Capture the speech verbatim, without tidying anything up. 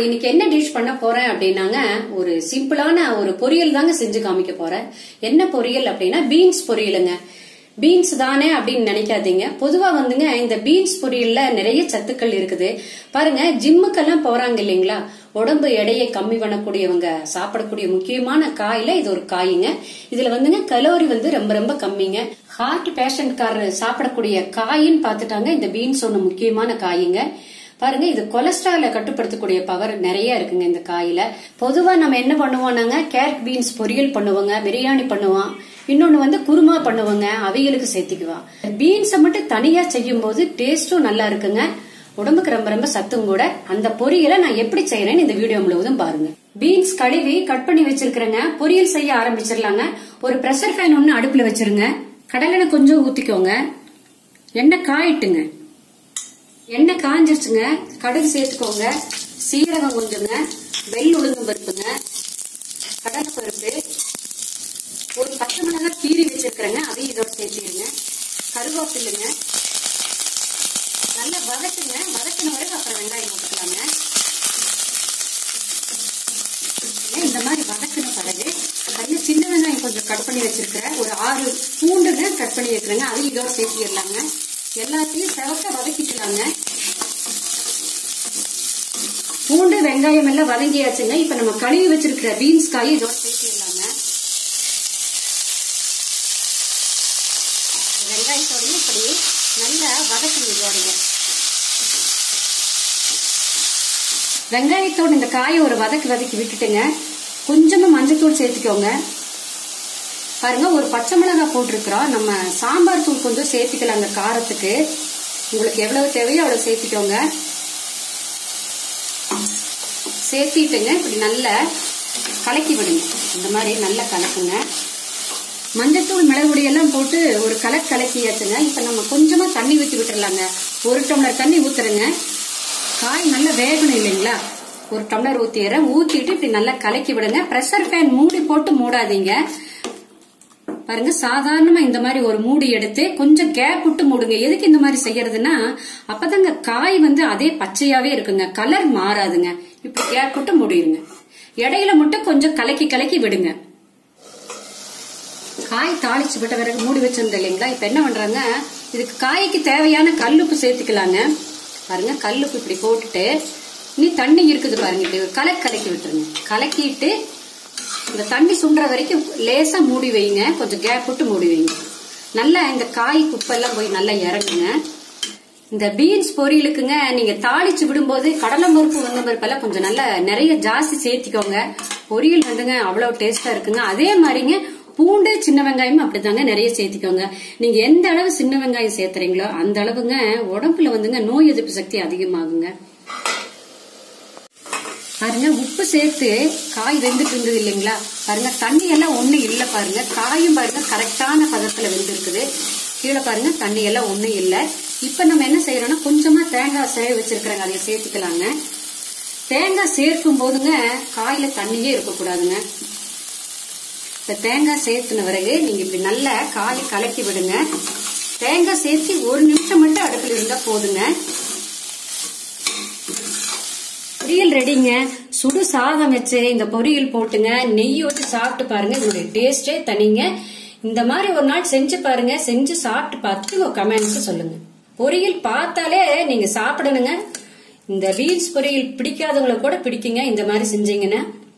இன்னைக்கு என்ன டிஷ் பண்ண போறேன் அப்படின்னாங்க, ஒரு சிம்பிளான ஒரு பொரியல் தாங்க செஞ்சு காமிக்க போறேன். என்ன பொரியல் அப்படின்னா பீன்ஸ் பொரியலுங்க. பீன்ஸ் தானே அப்படின்னு நினைக்காதீங்க. பொதுவா வந்துங்க இந்த பீன்ஸ் பொரியல்ல நிறைய சத்துக்கள் இருக்குது. பாருங்க, ஜிம்முக்கெல்லாம் போறாங்க இல்லைங்களா, உடம்பு எடையை கம்மி பண்ணக்கூடியவங்க சாப்பிடக்கூடிய முக்கியமான காயில இது ஒரு காய்ங்க. இதுல வந்துங்க கலோரி வந்து ரொம்ப ரொம்ப கம்மிங்க. ஹார்ட் பேஷண்ட்காரர் சாப்பிடக்கூடிய காயின்னு பாத்துட்டாங்க இந்த பீன்ஸ் ஒண்ணு முக்கியமான காய்ங்க. பாருங்க, இது கொலஸ்ட்ரால கட்டுப்படுத்தக்கூடிய பவர் நிறைய இருக்குங்க இந்த காயில. பொதுவா நம்ம என்ன பண்ணுவோம்னாங்க, கேரட் பீன்ஸ் பொரியல் பண்ணுவோங்க, பிரியாணி பண்ணுவோம், இன்னொன்னு வந்து குருமா பண்ணுவோங்க, அவியலுக்கு சேர்த்துக்குவோம். பீன்ஸை மட்டும் தனியா செய்யும் போது டேஸ்டும் நல்லா இருக்குங்க, உடம்புக்கு ரொம்ப ரொம்ப சத்தும் கூட. அந்த பொரியலை நான் எப்படி செய்யறேன்னு இந்த வீடியோ முழுவதும் பாருங்க. பீன்ஸ் கழுவி கட் பண்ணி வச்சிருக்கிறேங்க. பொரியல் செய்ய ஆரம்பிச்சிடலாங்க. ஒரு பிரஷர் ஃபேன் ஒண்ணு அடுப்புல வச்சிருங்க. கடலெண்ணெய் கொஞ்சம் ஊத்திக்கோங்க. எண்ணெய் காயிட்டுங்க. எண்ணெய் காஞ்சிருச்சுங்க. கடுகு சேர்த்துக்கோங்க, சீரகம் கொஞ்சங்க, வெள்ளை உளுந்து பருப்புங்க, கடலை பருப்பு, ஒரு பச்சை மிளகாய் கீரி வச்சிருக்கிறேங்க, அதையும் இதோட சேர்த்துருங்க. கருவேப்பில்லைங்க, நல்லா வதக்குங்க. வதக்கின வரைக்கும் அப்புறம் வெங்காயம் போட்டுக்கலாங்க. இந்த மாதிரி வதக்கின பிறகு அதுல சின்ன வெங்காயம் கொஞ்சம் கட் பண்ணி வச்சிருக்கிறேன், ஒரு ஆறு பூண்டுங்க கட் பண்ணி வைக்கிறேங்க, அதையும் இதோட சேர்த்திடலாங்க. எல்லாத்தையும் செவக்க வதக்கிக்கலாங்க. பூண்டு வெங்காயம் எல்லாம் வதங்கியாச்சுங்க. இப்ப நம்ம கழுவி வச்சிருக்கிற பீன்ஸ் காய் இதோட சேர்த்திடலாங்க. வெங்காயத்தோடையும் இப்படி நல்லா வதக்குங்க. இதோடைய வெங்காயத்தோட இந்த காயை ஒரு வதக்கி வதக்கி விட்டுட்டுங்க, கொஞ்சமா மஞ்சத்தூள் சேர்த்துக்கோங்க. பாருங்க, ஒரு பச்சை மிளகாய் போட்டிருக்கிறோம். நம்ம சாம்பார் தூள் கொஞ்சம் சேர்த்துக்கலாம் அந்த காரத்துக்கு. உங்களுக்கு எவ்வளவு தேவையோ அவ்வளவு சேர்த்துக்கோங்க. சேர்த்திட்டுங்க இப்படி நல்லா கலக்கி விடுங்க. இந்த மாதிரி நல்லா கலக்குங்க. மஞ்சத்தூள் மிளகுடி எல்லாம் போட்டு ஒரு கலக்கு கலக்கியாச்சுங்க. இப்ப நம்ம கொஞ்சமா தண்ணி ஊற்றி விட்டுடலாங்க. ஒரு டம்ளர் தண்ணி ஊத்துறேங்க. காய் நல்லா வேகணும் இல்லைங்களா, ஒரு டம்ளர் ஊத்திடுறேன். ஊத்திட்டு இப்படி நல்லா கலக்கி விடுங்க. பிரஷர் ஃபேன் மூடி போட்டு மூடாதீங்க. பாருங்க, சாதாரணமா இந்த மாதிரி ஒரு மூடி எடுத்து கொஞ்சம் கேப் விட்டு மூடுங்க. எதுக்கு இந்த மாதிரி செய்யறதுன்னா, அப்பதாங்க காய் வந்து அதே பச்சையாவே இருக்குங்க, கலர் மாறாதுங்க. இப்ப கேப் விட்டு மூடிடுங்க. இடையில மட்டும் கொஞ்சம் கலக்கி கலக்கி விடுங்க. காய் தாளிச்சு விட்ட பிறகு மூடி வச்சிருந்தோம் இல்லைங்களா, இப்ப என்ன பண்றாங்க, இதுக்கு காய்க்கு தேவையான கல்லுப்பு சேர்த்துக்கலாங்க. பாருங்க, கல்லுப்பு இப்படி போட்டுட்டு இனி தண்ணி இருக்குது பாருங்க, இப்படி ஒரு கலக்கி கலக்கி விட்டுருங்க. கலக்கிட்டு இந்த தண்ணி சுண்டுற வரைக்கும் லேசா மூடி வைங்க. கொஞ்சம் கேப் விட்டு மூடி வைங்க. நல்லா இந்த காய் குப்பெல்லாம் போய் நல்லா இறங்குங்க. இந்த பீன்ஸ் பொரியலுக்குங்க நீங்க தாளிச்சு விடும்போது கடலை பருப்பு வந்த பருப்பெல்லாம் கொஞ்சம் நல்லா நிறைய ஜாஸ்தி சேர்த்திக்கோங்க. பொரியல் வந்துங்க அவ்வளவு டேஸ்டா இருக்குங்க. அதே மாதிரிங்க பூண்டு சின்ன வெங்காயமும் அப்படித்தாங்க நிறைய சேர்த்திக்கோங்க. நீங்க எந்த அளவு சின்ன வெங்காயம் சேர்த்துறீங்களோ அந்த அளவுங்க உடம்புல வந்துங்க நோய் எதிர்ப்பு சக்தி அதிகமாகுங்க. பாருங்க, உப்பு சேர்த்து காய் வெந்துட்டு இருந்தது இல்லைங்களா, பாருங்க தண்ணி எல்லாம் ஒண்ணு இல்ல. பாருங்க, காயும் பாருங்க கரெக்டான பதத்துல வெந்திருக்குது. கீழே பாருங்க தண்ணி எல்லாம் ஒண்ணு இல்ல. இப்ப நம்ம என்ன செய்யறோம்னா, கொஞ்சமா தேங்காய் சேவை வச்சிருக்கிறோங்க, அதை சேர்த்துக்கலாங்க. தேங்காய் சேர்க்கும் போதுங்க காயில தண்ணியே இருக்கக்கூடாதுங்க. இப்ப தேங்காய் சேர்த்துன பிறகு நீங்க இப்படி நல்லா காய் கலக்கி விடுங்க. தேங்காய் சேர்த்து ஒரு நிமிஷம் மட்டும் அடுப்புல இருந்தா போதுங்க. பொரியல் ரெடிங்க. சுடு சாதம் வச்சு இந்த பொரியல் போட்டுங்க, நெய் ஊற்றி சாப்பிட்டு பாருங்க, இதனுடைய டேஸ்டே தனிங்க. இந்த மாதிரி ஒரு நாள் செஞ்சு பாருங்க. செஞ்சு சாப்பிட்டு பார்த்து உங்க கமெண்ட்ஸ் சொல்லுங்க. பொரியல் பார்த்தாலே நீங்க சாப்பிடணுங்க. இந்த பீன்ஸ் பொரியல் பிடிக்காதவங்களை கூட பிடிக்குங்க இந்த மாதிரி செஞ்சீங்கன்னா.